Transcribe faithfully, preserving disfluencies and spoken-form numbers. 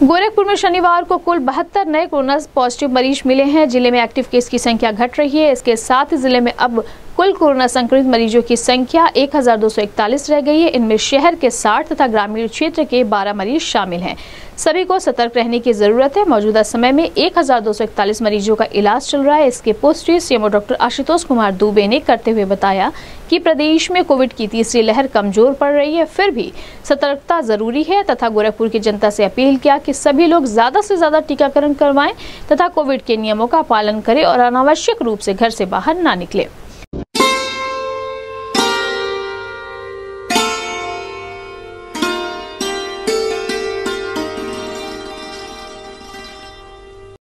गोरखपुर में शनिवार को कुल बहत्तर नए कोरोना पॉजिटिव मरीज मिले हैं। जिले में एक्टिव केस की संख्या घट रही है। इसके साथ ही जिले में अब कुल कोरोना संक्रमित मरीजों की संख्या एक हजार दो सौ इकतालीस रह गई है। इनमें शहर के साठ तथा ग्रामीण क्षेत्र के बारह मरीज शामिल हैं। सभी को सतर्क रहने की जरूरत है। मौजूदा समय में एक हजार दो सौ इकतालीस मरीजों का इलाज चल रहा है। इसकी पुष्टि सीएमओ डॉक्टर आशुतोष कुमार दुबे ने करते हुए बताया कि प्रदेश में कोविड की तीसरी लहर कमजोर पड़ रही है, फिर भी सतर्कता जरूरी है तथा गोरखपुर की जनता से अपील किया कि सभी लोग ज्यादा से ज्यादा टीकाकरण करवाएं तथा कोविड के नियमों का पालन करें और अनावश्यक रूप से घर से बाहर ना निकले।